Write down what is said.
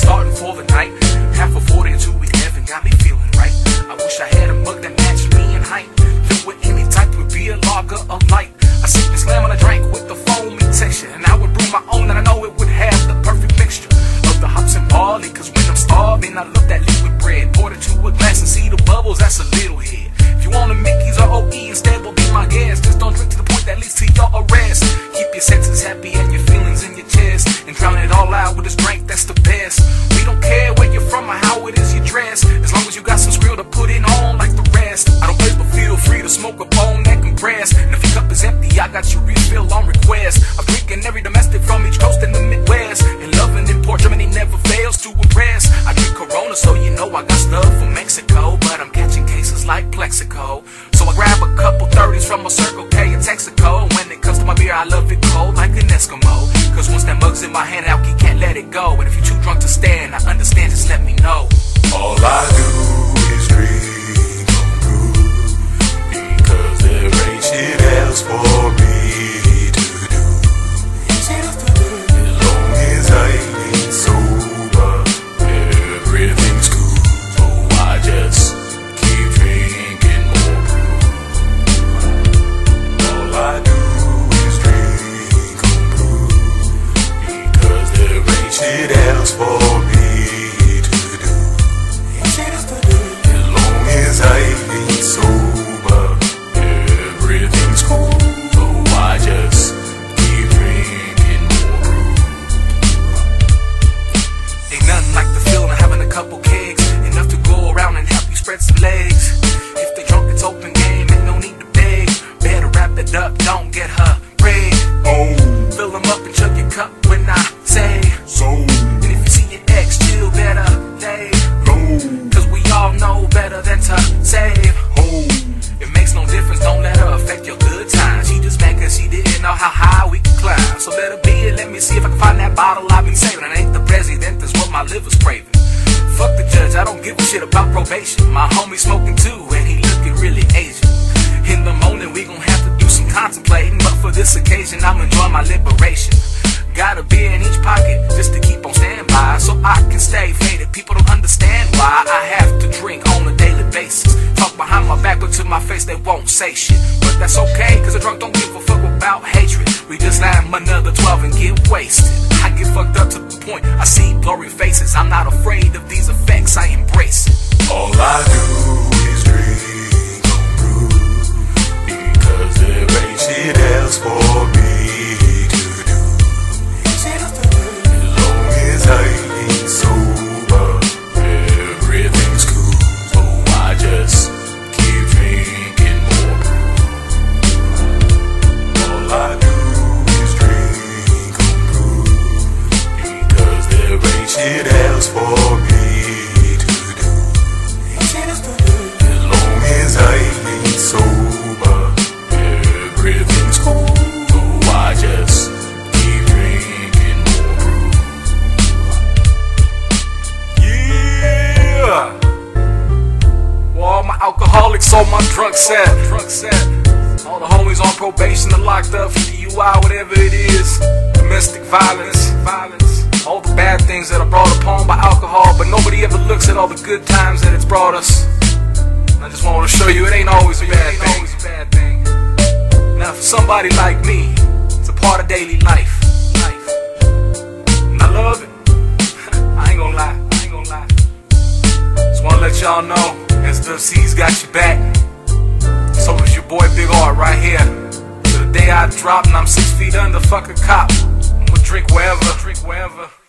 starting for the night. Half a 40 to we heaven got me feeling right. I wish I had a mug that matched me in height. Filled with any type would be a lager of light. I sip and slam on a drink with the foamy texture, and I would brew my own, and I know it would have the perfect mixture of the hops and barley. Cause when I'm starving, I love that liquid bread. Pour it to a glass and see the bubbles, that's a little hit. If you want a Mickey's or OE instead, will be my guest. Just don't drink to the point that leads to your arrest. Keep your senses happy and your feelings in your chest, and drown it all out with this drink, that's the best. We don't care where you're from or how it is you dress, as long as you got some skrill to put it on like the rest. I don't play, but feel free to smoke a bone that can press. And if your cup is empty, I got your refill on request. I'm drinking every domestic from each coast in the Midwest, and loving in Port Germany never fails to impress. I drink Corona, so you know I got stuff from Mexico, but I'm catching cases like Plexico. So I grab a couple 30s from a Circle K in Texaco. When it comes to my beer, I love it cold like an Eskimo. Cause once that mug's in my hand, Alky can't let it go. And if you're too drunk to stand, I understand, just let me know. All I do is drink on brew, because there ain't shit else for me to do. As long as I ain't sober, everything's cool. So I just keep drinking more brew. All I do is drink on brew, because there ain't shit else for me. I ain't sober, everything's cool, so I just keep drinking more brew. Ain't nothing like the feeling of having a couple kegs, enough to go around and help you spread some legs. If they drunk, it's open game, ain't no need to beg. Better wrap it up, don't get her preg. Oh, fill them up and chug your cup when I say so. And if you see your ex, chill better, Dave. Cause we all know better than to save. It makes no difference, don't let her affect your good time. She just mad cause she didn't know how high we could climb. So let her be and let me see if I can find that bottle I've been saving. And ain't the president, that's what my liver's craving. Fuck the judge, I don't give a shit about probation. My homie smoking too, and he looking really Asian. In the morning we gon' have to do some contemplating, but for this occasion I'm enjoying my liberation. Got a beer in each pocket just to keep on standby, so I can stay faded. People don't understand why I have to drink on a daily basis. Talk behind my back, but to my face they won't say shit. But that's okay, cause a drunk don't give a fuck about hatred. We just line another 12 and get wasted. I get fucked up to the point I see blurry faces. I'm not afraid of these effects, I embrace it. All I do is drink on brew, because there ain't shit else for me. I ain't sober, everything's cool, so I just keep drinking more brew. All I do is drink on brew, because there ain't shit else for me to do. As long as I ain't sober, everything's cool, so I just keep drinking more brew. All my alcoholics on my drunk set. All the homies on probation are locked up for DUI, whatever it is. Domestic violence. All the bad things that are brought upon by alcohol, but nobody ever looks at all the good times that it's brought us. I just want to show you it ain't always a bad thing. Now for somebody like me, it's a part of daily life. And I love it. I ain't gonna lie. Just wanna let y'all know, SWC's got your back. So is your boy Big Art right here. To the day I drop and I'm 6 feet under, fuck a cop. I'ma drink wherever.